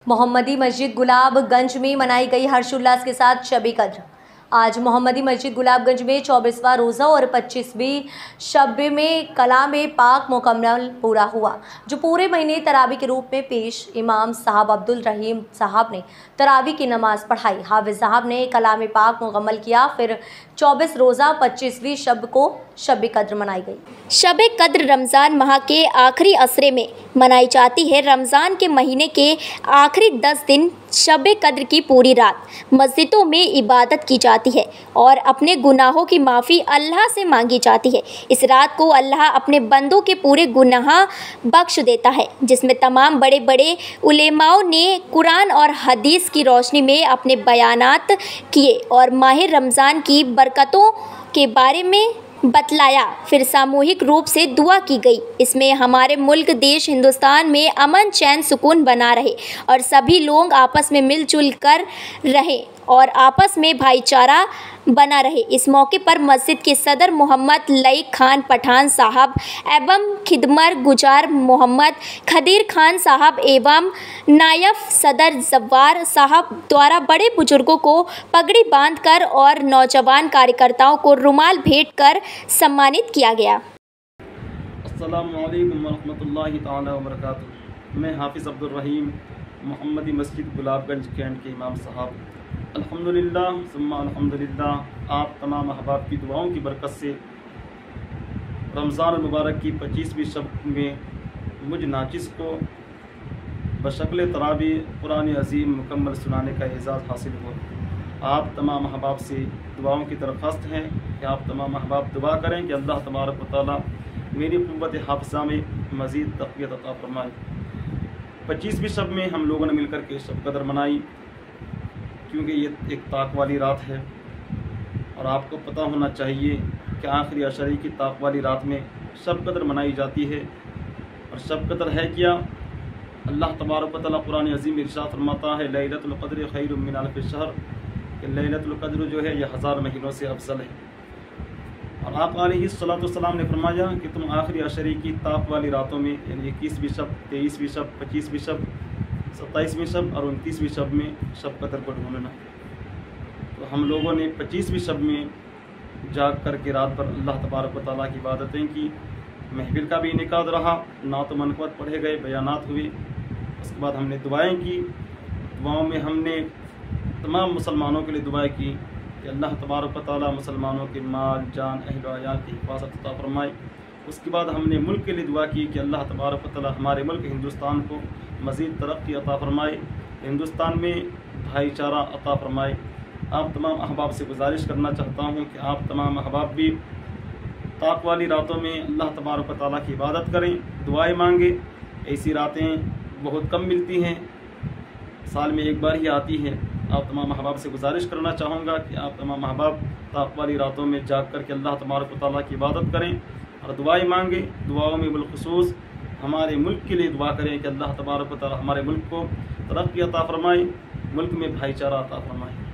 मोहम्मदी मस्जिद गुलाबगंज में मनाई गई हर्षोल्लास के साथ शब-ए कद्र। आज मोहम्मदी मस्जिद गुलाबगंज में 24वां रोज़ा और 25वीं शब में कलाम पाक मुकम्मल पूरा हुआ, जो पूरे महीने तरावी के रूप में पेश। इमाम साहब अब्दुल रहीम साहब ने तरावी की नमाज पढ़ाई, हाफिज साहब ने कलाम पाक मुकम्मल किया, फिर 24 रोज़ा 25वीं शब को शब-ए कद्र मनाई गई। शब-ए कद्र रमज़ान माह के आखिरी असरे में मनाई जाती है। रमज़ान के महीने के आखिरी 10 दिन शब-ए कद्र की पूरी रात मस्जिदों में इबादत की जाती है और अपने गुनाहों की माफ़ी अल्लाह से मांगी जाती है। इस रात को अल्लाह अपने बंदों के पूरे गुनाह बख्श देता है, जिसमें तमाम बड़े बड़े उलेमाओं ने कुरान और हदीस की रोशनी में अपने बयानात किए और माह रमज़ान की बरकतों के बारे में बतलाया। फिर सामूहिक रूप से दुआ की गई। इसमें हमारे मुल्क देश हिंदुस्तान में अमन चैन सुकून बना रहे और सभी लोग आपस में मिलजुल कर रहे और आपस में भाईचारा बना रहे। इस मौके पर मस्जिद के सदर मोहम्मद लईक खान पठान साहब एवं खिदमत गुजार मोहम्मद खदीर खान साहब एवं नायब सदर जव्वार साहब द्वारा बड़े बुजुर्गों को पगड़ी बांधकर और नौजवान कार्यकर्ताओं को रुमाल भेंट कर सम्मानित किया गया। अस्सलामु अलैकुम वरहमतुल्लाहि ताला वबरकातुहू। मैं हाफिज अब्दुल रहीम मोहम्मदी मस्जिद गुलाबगंज कैंट के इमाम साहब, अल्हम्दुलिल्लाह सुम्मा अल्हम्दुलिल्लाह, आप तमाम अहबाब की दुआओं की बरकत से रमज़ान मुबारक की 25वीं शब में मुझ नाचिस को बशक्ल तरावी कुरान अज़ीम मुकम्मल सुनाने का एजाज़ हासिल हुआ। आप तमाम अहबाब से दुआओं की दरख्वास्त है कि आप तमाम अहबाब दुआ करें कि अल्लाह तबारक व तआला मेरी क़ुव्वत हाफ़िज़ा में मज़ीद तक़वियत अता फ़रमाए। 25वीं शब में हम लोगों ने मिलकर के शब कद्र मनाई, क्योंकि ये एक ताक़ वाली रात है और आपको पता होना चाहिए कि आखिरी अशरी की ताक़ वाली रात में शब कद्र मनाई जाती है। और शब कद्र है क्या? अल्लाह तबारक व तआला कुरान अज़ीम में इरशाद फरमाता है, लैलतुल क़द्र खैरुम मिन अल्फ़ि शहर, कि लैलतुल क़द्र जो है यह 1000 महीनों से अफजल है। और आप अलैहिस्सलातु वस्सलाम ने फरमाया कि तुम आखिरी अशरी की ताक़ वाली रातों में, यानी 21वीं शब, 23वीं शब, 25वीं शब, 27वीं शब और 29वीं शब में शब कद्र को ढूंढना। तो हम लोगों ने 25वीं शब में जाग कर के रात भर अल्लाह तबारक व तआला की इबादतें की, महफिल का भी इनेकाद रहा, नात मनक़बत पढ़े गए, बयानात हुए। उसके बाद हमने दुआएं की। दुआओं में हमने तमाम मुसलमानों के लिए दुआएं की कि अल्लाह तबारक व तआला मुसलमानों के माल जान अहल व अयाल की हिफाजत अता फरमाए। उसके बाद हमने मुल्क के लिए दुआ की कि अल्लाह तबारक व तआला हमारे मुल्क हिंदुस्तान को मज़ीद तरक्की अता फ़रमाए, हिंदुस्तान में भाईचारा अता फ़रमाए। आप तमाम अहबाब से गुजारिश करना चाहता हूँ कि आप तमाम अहबाब भी ताक़ वाली रातों में अल्लाह तबारक व तआला की इबादत करें, दुआएं मांगे। ऐसी रातें बहुत कम मिलती हैं, साल में एक बार ही आती हैं। आप तमाम अहबाब से गुजारिश करना चाहूँगा कि आप तमाम अहबाब ताक़ वाली रातों में जाग कर के अल्लाह तबारक व तआला की इबादत करें और दुआएं मांगे। दुआओं में बिलख़ुसूस हमारे मुल्क के लिए दुआ करें कि अल्लाह तबारक व तआला हमारे मुल्क को तरक्की अता फ़रमाए, मुल्क में भाईचारा अता फ़रमाए।